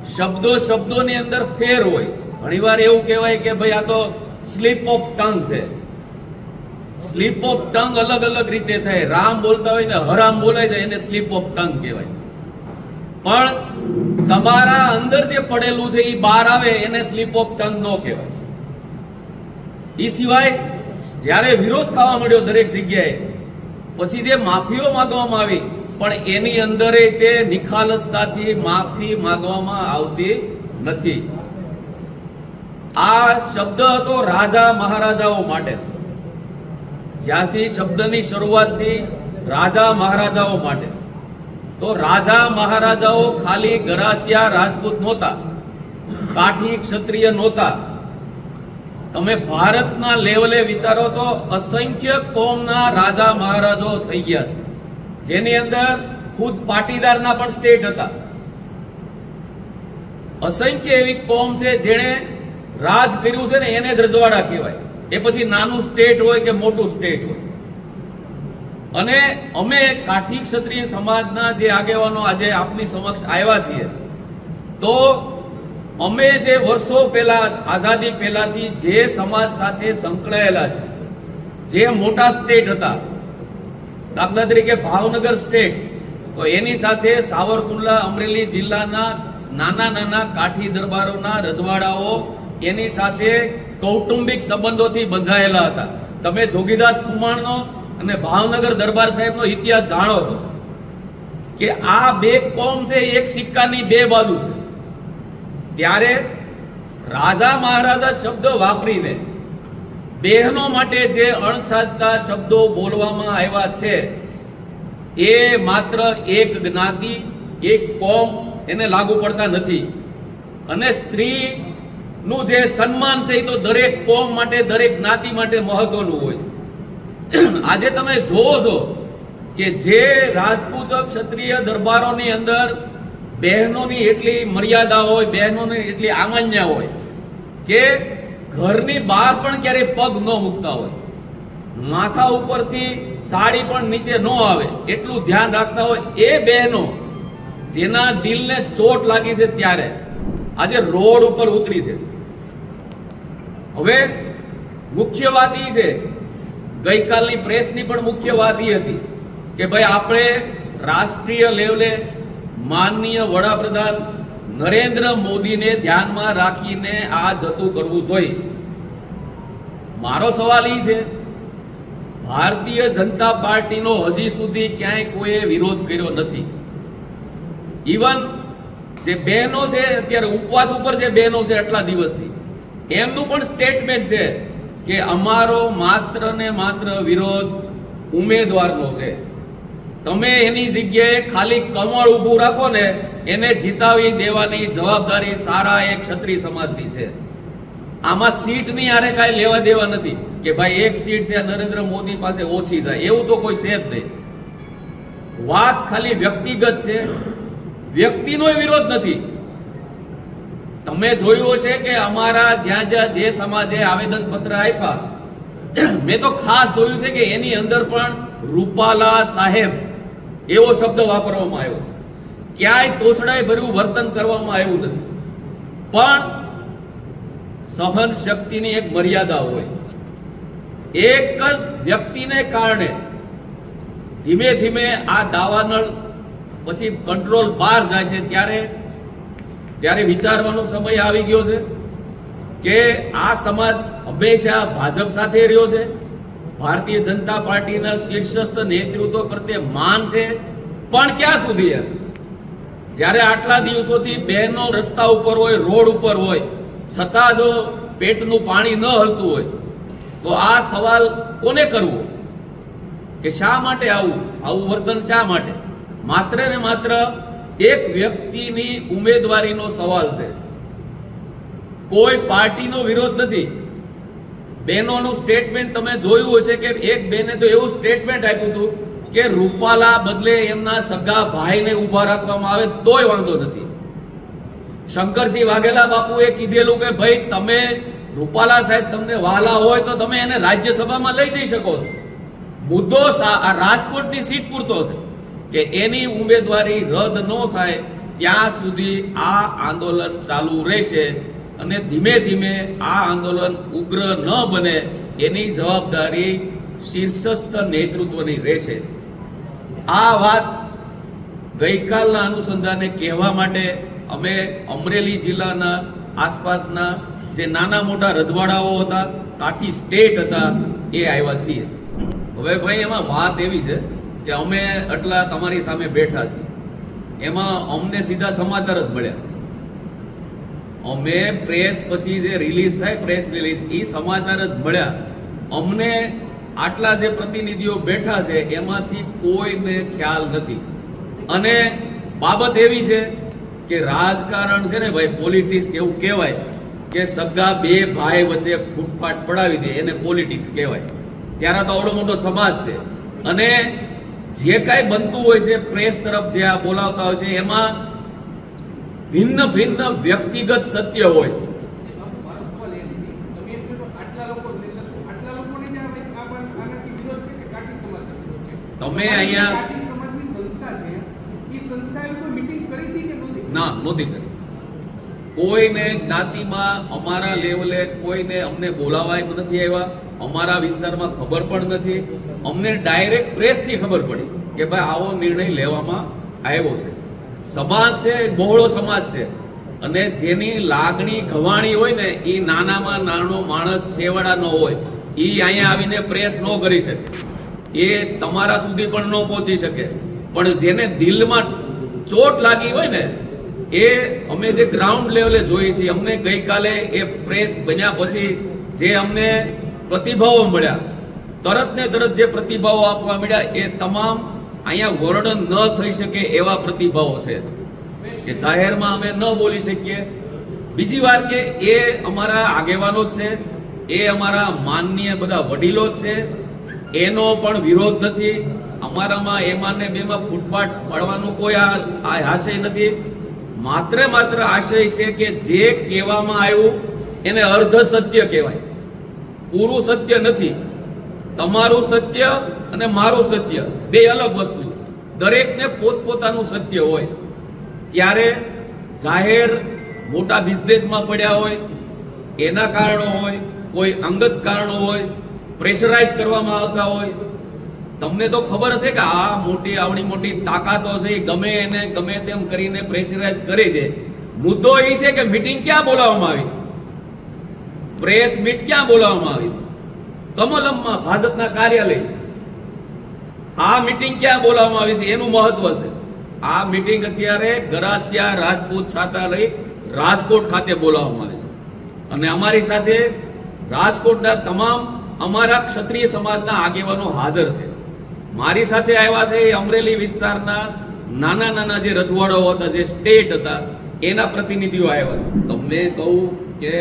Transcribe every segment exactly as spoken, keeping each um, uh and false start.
શબ્દો શબ્દોની અંદર ફેર હોય. ઘણીવાર એવું કહેવાય કે ભાઈ આ તો સ્લીપ ઓફ ટંગ છે. સ્લીપ ઓફ ટંગ અલગ અલગ રીતે થાય. રામ બોલતા હોય ને હરામ બોલાય જાય એને સ્લીપ ઓફ ટંગ કહેવાય. પણ તમારા અંદર જે પડેલું છે એ બહાર આવે એને સ્લીપ ઓફ ટંગ ન કહેવાય. એ સિવાય જ્યારે વિરોધ થવા મળ્યો દરેક જગ્યાએ, પછી જે માફીઓ માંગવામાં આવી પણ એની અંદર તે નિખાલસતાથી માફી માંગવામાં આવતી નથી. આ શબ્દ હતો રાજા મહારાજાઓ માટે. જ્યાંથી શબ્દની શરૂઆતથી રાજા મહારાજાઓ માટે, તો રાજા મહારાજાઓ ખાલી ગરાસિયા રાજપૂત નહોતા, કાઠી ક્ષત્રિય નહોતા. તમે ભારતના લેવલે વિચારો તો અસંખ્ય કોમના રાજા મહારાજો થઈ ગયા છે, જેની અંદર ખુદ પાટીદારના પણ સ્ટેટ હતા. અસંખ્ય એવી કોમ છે જેણે રાજ કર્યું છે ને એને જ રજવાડા કહેવાય. એ પછી નાનું સ્ટેટ હોય કે મોટું સ્ટેટ હોય. અને અમે કાઠી ક્ષત્રિય સમાજના જે આગેવાનો આજે આપની સમક્ષ આવ્યા છીએ, તો અમે જે વર્ષો પહેલા આઝાદી પહેલાથી જે સમાજ સાથે સંકળાયેલા છે, જે મોટા સ્ટેટ હતા, દાખલા તરીકે ભાવનગર સ્ટેટ, તો એની સાથે સાવરકુંડલા અમરેલી જિલ્લાના નાના નાના કાઠી દરબારોના રજવાડાઓ એની સાથે કૌટુંબિક સંબંધોથી બંધાયેલા હતા. તમે જોગીદાસ કુમારનો અને ભાવનગર દરબાર સાહેબનો ઇતિહાસ જાણો છો કે આ બે કોમ છે, એક સિક્કાની બે બાજુ છે. ત્યારે રાજા મહારાજા શબ્દ વાપરીને બહેનો માટે જે અણસાજતા શબ્દો બોલવામાં આવ્યા છે, એ માત્ર એક જ્ઞાતિ, એક કોમ એને લાગુ પડતા નથી. અને સ્ત્રી નું જે સન્માન છે એ તો દરેક કોમ માટે, દરેક જ્ઞાતિ માટે મહત્વનું હોય છે. આજે તમે જોવો છો કે જે રાજપૂત ક્ષત્રિય દરબારોની અંદર બહેનોની એટલી મર્યાદા હોય, બહેનોની એટલી આમાન્ય હોય કે ઘરની બહાર પણ ક્યારેય પગ ન મૂકતા હોય, માથા ઉપરથી સાડી પણ નીચે ન આવે એટલું ધ્યાન રાખતા હોય. એ બહેનો જેના દિલને ચોટ લાગી છે ત્યારે આજે રોડ ઉપર ઉતરી છે. હવે મુખ્ય વાત એ છે, ગઈકાલની પ્રેસની પણ મુખ્ય વાત એ હતી કે ભાઈ આપણે રાષ્ટ્રીય લેવલે માનનીય વડાપ્રધાન નરેન્દ્ર મોદીને ધ્યાનમાં રાખીને આ જતું કરવું જોઈએ. મારો સવાલ એ છે, ભારતીય જનતા પાર્ટીનો હજી સુધી ક્યાંય કોઈએ વિરોધ કર્યો નથી. ઇવન જે બહેનો છે અત્યારે ઉપવાસ ઉપર જે બહેનો છે આટલા દિવસથી, એમનું પણ સ્ટેટમેન્ટ છે કે અમારો માત્ર ને માત્ર વિરોધ ઉમેદવારનો છે. તમે એની જગ્યાએ ખાલી કમળ ઉભું રાખો ને, એને જીતાવી દેવાની જવાબદારી સારા એક ક્ષત્રિય સમાજની છે. આમાં સીટની આરે કાંઈ લેવા દેવા નથી કે ભાઈ એક સીટ છે નરેન્દ્ર મોદી પાસે ઓછી જાય, એવું તો કોઈ છે જ નહીં. વાત ખાલી વ્યક્તિગત છે, વ્યક્તિનો વિરોધ નથી. તમે જોયું હશે કે અમારા જ્યાં જ્યાં જે સમાજે આવેદન પત્ર આપ્યા, મેં તો ખાસ જોયું છે કે એની અંદર પણ રૂપાલા સાહેબ એવો શબ્દ વાપરવામાં આવ્યો. ક્યાંય તોછડાઈ ભર્યું વર્તન કરવામાં આવ્યું નથી. પણ સહન શક્તિની એક મર્યાદા હોય. એક જ વ્યક્તિને કારણે ધીમે ધીમે આ દાવાનળ પછી કંટ્રોલ બહાર જાય છે. ત્યારે ત્યારે વિચારવાનો સમય આવી ગયો છે કે આ સમાજ હંમેશા ભાજપ સાથે રહ્યો છે. ભારતીય જનતા પાર્ટીના શીર્ષસ્થ નેતૃત્વ પ્રત્યે માન છે, પણ ક્યાં સુધી? જ્યારે આટલા દિવસોથી બહેનો રસ્તા ઉપર હોય, રોડ ઉપર હોય, છતાં જો પેટનું પાણી ન હલતું હોય, તો આ સવાલ કોને કરવો કે શા માટે આવું આવું વર્તન શા માટે? માત્ર ને માત્ર એક વ્યક્તિની ઉમેદવારીનો સવાલ છે. કોઈ પાર્ટીનો વિરોધ નથી. બહેનોનું સ્ટેટમેન્ટ તમે જોયું હશે કે એક બેને તો એવું સ્ટેટમેન્ટ આપ્યું હતું કે રૂપાલા બદલે એમના સગા ભાઈને ઉભા રાખવામાં આવે તોય વાંધો નથી. શંકરસિંહ વાઘેલા બાપુએ કીધેલું કે ભાઈ તમે રૂપાલા સાહેબ તમને વાલા હોય તો તમે એને રાજ્યસભામાં લઈ જઈ શકો છો. મુદ્દો રાજકોટની સીટ પૂરતો છે કે એની ઉમેદવારી રદ ન થાય ત્યાં સુધી આ આંદોલન ચાલુ રહેશે અને ધીમે ધીમે આ આંદોલન ઉગ્ર ન બને એની જવાબદારી શીર્ષસ્થ નેતૃત્વની રહેશે. આ વાત ગઈકાલના અનુસંધાને કહેવા માટે અમે અમરેલી જિલ્લાના આસપાસના જે નાના મોટા રજવાડાઓ હતા, કાઠી સ્ટેટ હતા, એ આવ્યા છીએ. હવે ભાઈ એમાં વાત એવી છે કે અમે આટલા તમારી સામે બેઠા છીએ, એમાં અમને સીધા સમાચાર જ મળ્યા. અમે પ્રેસ પછી જે રિલીઝ થાય પ્રેસ રિલીઝ એ સમાચાર જ મળ્યા. અમને આટલા જે પ્રતિનિધિઓ બેઠા છે એમાંથી કોઈને ખ્યાલ નથી. અને બાબત એવી છે કે રાજકારણ છે ને ભાઈ, પોલિટિક્સ એવું કહેવાય કે સગા બે ભાઈ વચ્ચે ફૂટફાટ પડાવી દે એને પોલિટિક્સ કહેવાય. ત્યારે તો આવડો મોટો સમાજ છે અને જે કાંઈ બનતું હોય છે પ્રેસ તરફ જે આ બોલાવતા હોય છે એમાં ભિન્ન ભિન્ન વ્યક્તિગત સત્ય હોય છે. તમે અહીંયા ના નહોતી કરી. કોઈને જ્ઞાતિમાં અમારા લેવલે કોઈને અમને બોલાવાય નથી આવ્યા, અમારા વિસ્તારમાં ખબર પણ નથી. અમને ડાયરેક્ટ પ્રેસથી ખબર પડી કે ભાઈ આવો નિર્ણય લેવામાં આવ્યો છે. સમાજ છે, બહોળો સમાજ છે અને જેની લાગણી ઘવાણી હોય ને એ નાનામાં નાનો માણસ છેવાડાનો હોય એ અહીંયા આવીને પ્રેસ ન કરી શકે, એ તમારા સુધી પણ ન પહોંચી શકે. પણ જેને દિલમાં ચોટ લાગી હોય ને એ અમે જે ગ્રાઉન્ડ લેવલે જોઈએ છીએ. અમને ગઈકાલે એ પ્રેસ બન્યા પછી જે અમને પ્રતિભાવો મળ્યા, તરત ને તરત જે પ્રતિભાવો આપવા મળ્યા એ તમામ અહીંયા વર્ણન ન થઈ શકે એવા પ્રતિભાવો છે કે જાહેરમાં અમે ન બોલી શકીએ. બીજી વાત કે એ અમારા આગેવાનો જ છે, એ અમારા માનનીય બધા વડીલો જ છે, એનો પણ વિરોધ નથી. અમારામાં એમાં ને બેમાં ફૂટપાટ પાડવાનો કોઈ આ આશય નથી. માત્ર માત્ર આશય છે કે જે કહેવામાં આવ્યું એને અર્ધ સત્ય કહેવાય, પૂરું સત્ય નથી. તમારું સત્ય અને મારું સત્ય બે અલગ વસ્તુ. દરેકને પોતપોતાનું સત્ય હોય. ત્યારે જાહેર મોટા બિઝનેસમાં પડ્યા હોય એના કારણો હોય, કોઈ અંગત કારણો હોય, પ્રેશરાઇઝ કરવામાં આવતા હોય. તમને તો ખબર હશે કે આ મોટી આવડી મોટી તાકાતો છે, ગમે એને ગમે તેમ કરીને પ્રેશરાઇઝ કરી દે. મુદ્દો એ છે કે મીટિંગ ક્યાં બોલાવવામાં આવી, પ્રેસ મીટ ક્યાં બોલાવવામાં આવી? કમલમમાં ભાજપના કાર્યાલય. આ મીટિંગ ક્યાં બોલાવવામાં આવી છે એનું મહત્વ છે. આ મીટિંગ અત્યારે ગરાસિયા રાજપૂત છાત્રાલય રાજકોટ ખાતે બોલાવવામાં આવી છે અને અમારી સાથે રાજકોટના તમામ અમારા ક્ષત્રિય સમાજના આગેવાનો હાજર છે. મારી સાથે આવ્યા છે એ અમરેલી વિસ્તારના નાના નાના જે રજવાડાઓ હતા, જે સ્ટેટ હતા, એના પ્રતિનિધિઓ આવ્યા છે. તમને કહું કે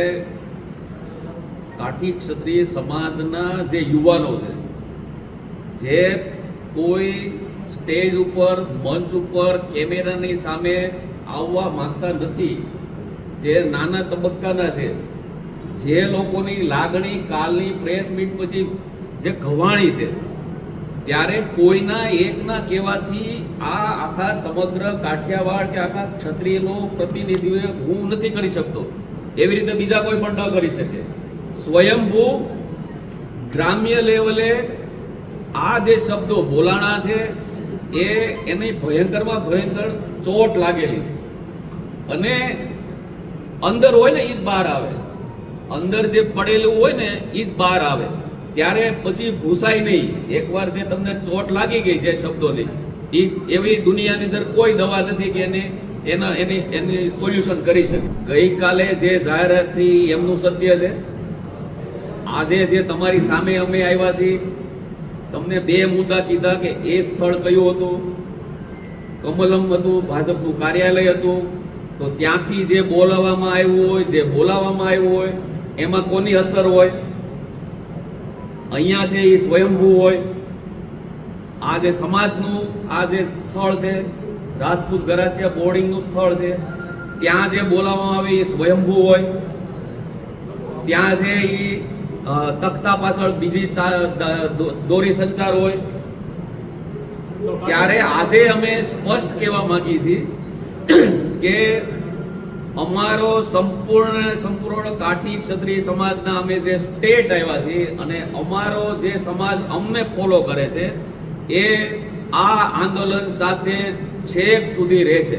કાઠી ક્ષત્રિય સમાજના જે યુવાનો છે, જે કોઈ સ્ટેજ ઉપર મંચ ઉપર કેમેરાની સામે આવવા માંગતા નથી, જે નાના તબક્કાના છે, જે લોકોની લાગણી કાલની પ્રેસ મીટ પછી જે ઘવાણી છે, ત્યારે કોઈના એકના કહેવાથી આ આખા સમગ્ર કાઠિયાવાડ કે આખા ક્ષત્રિયનો પ્રતિનિધિત્વ હું નથી કરી શકતો. એવી રીતે બીજા કોઈ પણ ન કરી શકે. સ્વયંભૂ ગ્રામ્ય લેવલે આ જે શબ્દો બોલાણા છે એ એની ભયંકરમાં ભયંકર ચોટ લાગેલી છે અને અંદર હોય ને એ જ બહાર આવે. અંદર જે પડેલું હોય ને એ જ બહાર આવે. ત્યારે પછી ભૂસાય નહીં. એકવાર જે તમને ચોટ લાગી ગઈ જે શબ્દોની, એ એવી દુનિયાની અંદર કોઈ દવા નથી કે એને એના એની એની સોલ્યુશન કરી શકે. ગઈકાલે જે જાહેરાત થઈ એમનું સત્ય છે. આજે જે તમારી સામે અમે આવ્યા છીએ, તમને બે મુદ્દા કીધા કે એ સ્થળ કયું હતું, કમલમ હતું, ભાજપનું કાર્યાલય હતું. તો ત્યાંથી જે બોલાવવામાં આવ્યું હોય, જે બોલાવવામાં આવ્યું હોય, એમાં કોની અસર હોય? અહીંયા છે એ સ્વયંભૂ હોય. આ જે સમાજનું આ જે સ્થળ છે, રાજપૂત ગરાસિયા બોર્ડિંગનું સ્થળ છે, ત્યાં જે બોલાવવામાં આવે એ સ્વયંભૂ હોય. ત્યાં છે એ તખ્તા પાછળ બીજી દોરી સંચાર હોય. ત્યારે આજે અમે સ્પષ્ટ કહેવા માંગીએ છીએ કે અમારો સંપૂર્ણ સંપૂર્ણ કાઠી ક્ષત્રિય સમાજના અમે જે સ્ટેટ આવ્યા છીએ અને અમારો જે સમાજ અમને ફોલો કરે છે એ આ આંદોલન સાથે છેક સુધી રહેશે.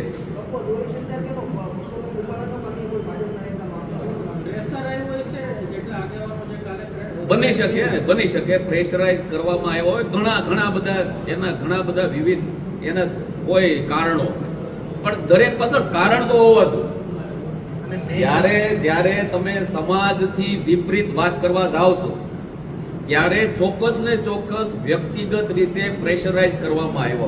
બની શકે ને બની શકે પ્રેશરાઇઝ કરવામાં આવ્યો હોય ઘણા ઘણા બધા એના ઘણા બધા વિવિધ એના કોઈ કારણો, પણ દરેક પાછળ કારણ તો હોવાતું. જ્યારે જ્યારે તમે સમાજથી વિપરીત વાત કરવા જાઓ છો ત્યારે ચોક્કસ ને ચોક્કસ વ્યક્તિગત રીતે પ્રેશરાઇઝ કરવામાં આવ્યો.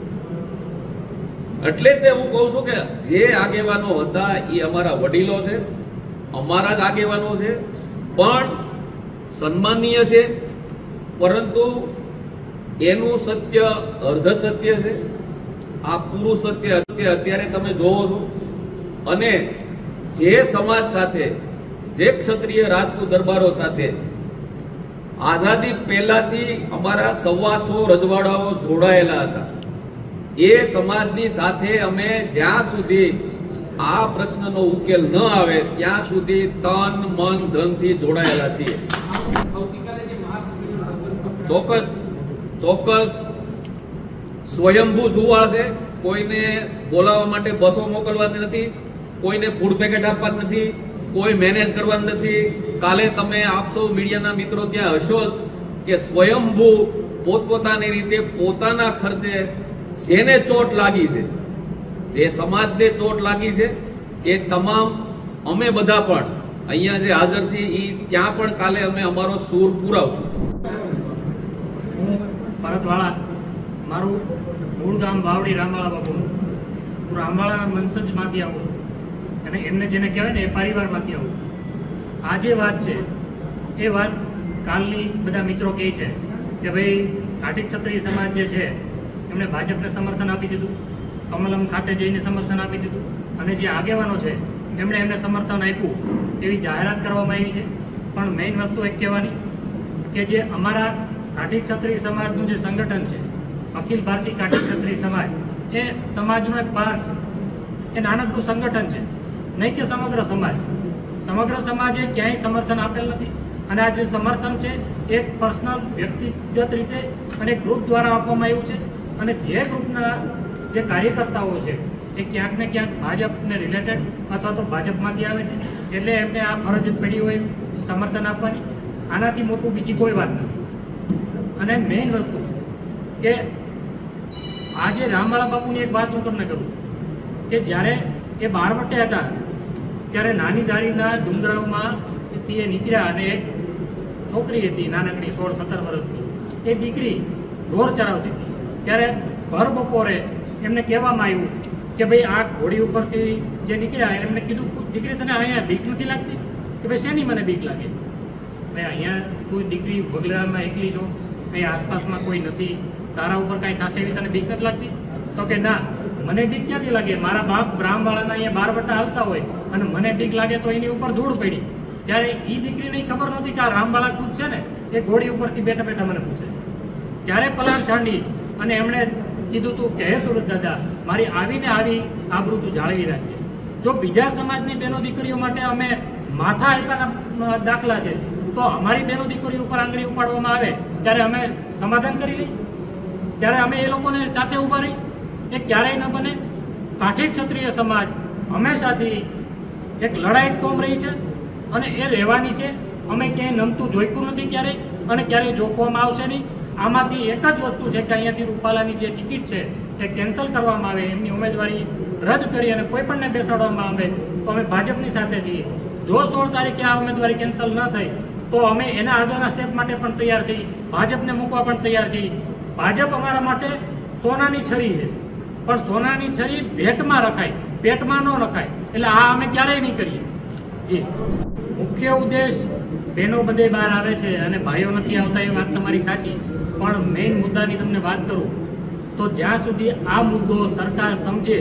એટલે તે હું કહું છું કે જે આગેવાનો હતા એ અમારા વડીલો છે, અમારા જ આગેવાનો છે, પણ સન્માનીય છે, પરંતુ એનું સત્ય અર્ધ સત્ય છે, આ પૂરું સત્ય અત્યારે તમે જોવો છો. અને જે સમાજ સાથે, જે ક્ષત્રિય રાજપૂત દરબારો સાથે આઝાદી પહેલાથી અમારા સવાસો રજવાડાઓ જોડાયેલા હતા, એ સમાજની સાથે અમે જ્યાં સુધી આ પ્રશ્નનો ઉકેલ ન આવે ત્યાં સુધી તન મન ધનથી જોડાયેલા છીએ. ચોક્કસ ચોક્કસ સ્વયંભૂ જુવાળ છે, કોઈને બોલાવવા માટે બસો મોકલવાની નથી, કોઈને ફૂડ પેકેટ આપવા નથી, કોઈ મેનેજ કરવાનું નથી. કાલે તમે આપશો મીડિયાના મિત્રો ત્યાં હશો કે સ્વયંભૂ પોતપોતાની રીતે પોતાના ખર્ચે જેને ચોટ લાગી છે, જે સમાજને ચોટ લાગી છે, એ તમામ અમે બધા પણ અહીંયા જે હાજર છીએ એ ત્યાં પણ કાલે અમે અમારો સૂર પુરાવશું. હું ભરતવાળા, મારું મૂળ ગામ વાવડી રામવાળા બાપુનું. હું રામવાળાના વંશજમાંથી આવું છું અને એમને જેને કહેવાય ને એ પરિવારમાંથી આવું. આ જે વાત છે એ વાત કાલની બધા મિત્રો કહે છે કે ભાઈ કાઠી ક્ષત્રિય સમાજ જે છે એમણે ભાજપને સમર્થન આપી દીધું, કમલમ ખાતે જઈને સમર્થન આપી દીધું, અને જે આગેવાનો છે એમણે એમને સમર્થન આપ્યું એવી જાહેરાત કરવામાં આવી છે. પણ મેઇન વસ્તુ એક કહેવાની કે જે અમારા કાઠી ક્ષત્રિય સમાજનું જે સંગઠન છે, અખિલ ભારતીય કાઠી ક્ષત્રિય સમાજ, એ સમાજનો એક પાર્ટ છે, એ નાનકડું સંગઠન છે, નહીં કે સમગ્ર સમાજ. સમગ્ર સમાજે ક્યાંય સમર્થન આપેલ નથી અને આ જે સમર્થન છે એ પર્સનલ વ્યક્તિગત રીતે અને ગ્રુપ દ્વારા આપવામાં આવ્યું છે. અને જે ગ્રુપના જે કાર્યકર્તાઓ છે એ ક્યાંક ને ક્યાંક ભાજપને રિલેટેડ અથવા તો ભાજપમાંથી આવે છે, એટલે એમને આ ફરજ પડી હોય સમર્થન આપવાની. આનાથી મોટું બીજી કોઈ વાત નથી. અને મેઇન વસ્તુ કે આજે રામવાળા બાપુની એક વાત હું તમને કરું કે જ્યારે એ બારવટે હતા ત્યારે નાની દારીના ડુંગરાઓમાંથી એ નીકળ્યા અને એક છોકરી હતી નાનકડી સોળ સત્તર વર્ષની, એ દીકરી ઢોર ચરાવતી હતી. ત્યારે ભર બપોરે એમને કહેવામાં આવ્યું કે ભાઈ આ ઘોડી ઉપરથી જે નીકળ્યા એમને કીધું, દીકરી તને અહીંયા બીક નથી લાગતી? કે ભાઈ શેની મને બીક લાગે? ભાઈ અહીંયા કોઈ દીકરી વગડામાં એકલી છો, અહીંયા આસપાસમાં કોઈ નથી, તારા ઉપર કાંઈ થશે એવી તને બીક નથી લાગતી? તો કે ના, મને બીક ક્યાંથી લાગે? મારા બાપ બ્રાહ્મવાળાના અહીંયા બારવટા આવતા હોય અને મને બીક લાગે તો એની ઉપર ધૂળ પડી. ત્યારે એ દીકરીને ખબર નહોતી કે આ રામવાળા ખુદ છે ને એ ઘોડી ઉપરથી બેઠા બેઠા મને પૂછે. ત્યારે પલાણ છાંડી અને એમણે કીધું તું કે હે સુરત દાદા, મારી આવીને આવી આબરૂ તું જાળવી રાખજે. જો બીજા સમાજની બેનો દીકરીઓ માટે અમે માથા આપ્યાના દાખલા છે, તો અમારી બેનો દીકરીઓ ઉપર આંગળી ઉપાડવામાં આવે ત્યારે અમે સમાધાન કરી લઈએ, ત્યારે અમે એ લોકોને સાથે ઉભા રહી. એ ક્યારેય ન બને. કાઠી ક્ષત્રિય સમાજ હંમેશાથી એક લડાઈ કોમ રહી છે અને એ રહેવાની છે. અમે ક્યાંય નમતું જોઈતું નથી ક્યારેય અને ક્યારેય જોખવામાં આવશે નહીં. આમાંથી એક જ વસ્તુ છે કે અહીંયાથી રૂપાલાની જે ટિકિટ છે એ કેન્સલ કરવામાં આવે, એમની ઉમેદવારી રદ કરી અને કોઈ પણને બેસાડવામાં આવે તો અમે ભાજપની સાથે છીએ. જો સોળ તારીખે આ ઉમેદવારી કેન્સલ ન થઈ તો અમે એના આગળના સ્ટેપ માટે પણ તૈયાર છીએ, ભાજપને મૂકવા પણ તૈયાર છીએ. ભાજપ અમારા માટે સોનાની છરી છે, પણ સોનાની છરી ભેટમાં રખાય, પેટમાં ન રખાય. એટલે આ અમે ક્યારેય નહીં કરીએ. જી, મુખ્ય ઉદ્દેશ બહેનો બધે બહાર આવે છે અને ભાઈઓ નથી આવતા એ વાત તમારી સાચી, પણ મેઇન મુદ્દાની તમને વાત કરું તો જ્યાં સુધી આ મુદ્દો સરકાર સમજે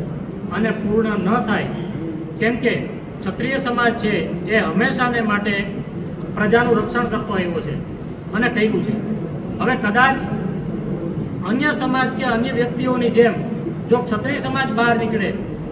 અને પૂર્ણ ન થાય, કેમ કે ક્ષત્રિય સમાજ છે એ હંમેશાને માટે પ્રજાનું રક્ષણ કરતો આવ્યો છે અને કર્યું છે. હવે કદાચ અન્ય સમાજ કે અન્ય વ્યક્તિઓની જેમ જો ક્ષત્રિય સમાજ બહાર નીકળે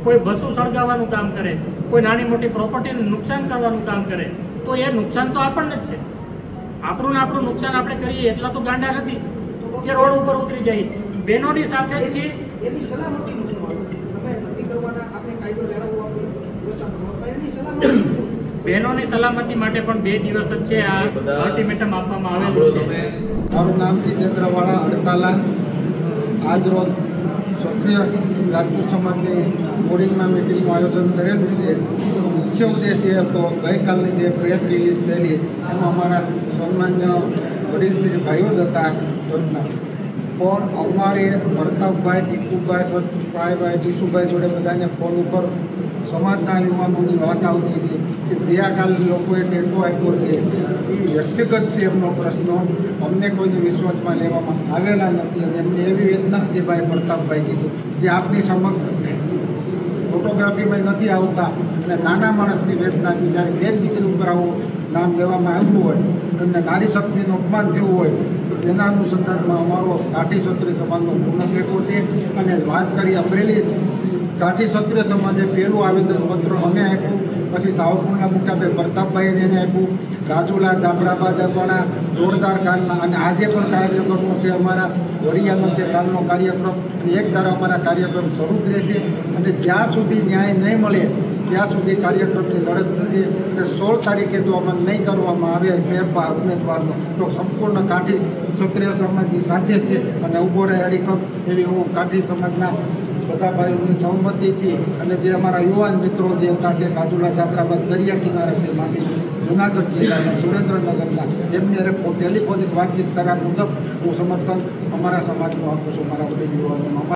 કોઈ બસો સળગાવવાનું કામ કરે, કોઈ નાની મોટી પ્રોપર્ટીને નુકસાન કરવાનું કામ કરે, તો એ નુકસાન તો આપણને જ છે. આપણું ને આપણું નુકસાન આપણે કરીએ એટલા તો ગાંડા નથી કે રોડ ઉપર ઉતરી જાય. બહેનોની સાથે જ છીએ. એની સલામતીનું શું આવે? તમે નથી કરવાના, આપણે કાયદો જાળવવો, આપણી વ્યવસ્થા કરવા, એની સલામતી શું? બહેનોની સલામતી માટે પણ બે દિવસ જ છે આ અલ્ટિમેટમ આપવામાં આવેલું છે. મારું નામ જીતેન્દ્ર વાળા અડતાલા. આજ રોજ ક્ષત્રિય રાજપૂત સમાજની બોર્ડિંગમાં મિટિંગનું આયોજન કરેલું છે. મુખ્ય ઉદ્દેશ એ હતો, ગઈકાલની જે પ્રેસ રિલીઝ થયેલી એમાં અમારા સન્માન્ય વડીલ શ્રી ભાઈઓ જ હતા ટોચના, પણ અમારે પ્રતાપભાઈ, ટીકુભાઈ, સતભાઈ, ટીસુભાઈ જોડે બધાને ફોન ઉપર સમાજના યુવાનોની વાત આવતી હતી કે જે આ કાલ લોકોએ ટેકો આપ્યો છે એ વ્યક્તિગત છે એમનો પ્રશ્ન, અમને કોઈને વિશ્વાસમાં લેવામાં આવેલા નથી. અને એમને એવી વેદના હતી ભાઈ પ્રતાપભાઈ કીધું જે આપની સમક્ષ ફોટોગ્રાફીમાં નથી આવતા, અને નાના માણસની વેદના હતી જ્યારે બે દીકરી ઉપર આવું નામ લેવામાં આવ્યું હોય અને નારી શક્તિનું અપમાન થયું હોય તો તેના અનુસંધાનમાં અમારો કાઠી ક્ષત્રિય સમાજનો પૂર્ણ ટેકો છે. અને વાત કરી અમરેલી કાઠી ક્ષત્રિય સમાજે પહેલું આવેદનપત્ર અમે આપ્યું, પછી સાવરકુંડલા મુખ્યાભાઈ પ્રતાપભાઈને એને આપ્યું, રાજુલા જાફરાબાદ આપવાના જોરદાર કાલના, અને આજે પણ કાર્યક્રમો છે અમારા વડિયાનો છે કાલનો કાર્યક્રમ, અને એક ધારા અમારા કાર્યક્રમ શરૂ જ રહેશે. અને જ્યાં સુધી ન્યાય નહીં મળે ત્યાં સુધી કાર્યક્રમની લડત થશે. અને સોળ તારીખે જો અમલ નહીં કરવામાં આવે બે ઉમેદવારનો તો સંપૂર્ણ કાઠી ક્ષત્રિય સમાજની સાથે છે અને ઊભો રહે અડીખમ એવી હું કાઠી સમાજના બધા ભાઈઓની સહમતિથી, અને જે અમારા યુવાન મિત્રો જે હતા કે રાજુલા જાફરાબાદ દરિયા કિનારાથી માંડી જુનાગઢ જિલ્લાના સુરેન્દ્રનગરના એમની અરે ટેલિફોનિક વાતચીત કરાર મુજબ હું સમર્થન અમારા સમાજનું આપું છું, મારા વડીલ યુવાનોમાં.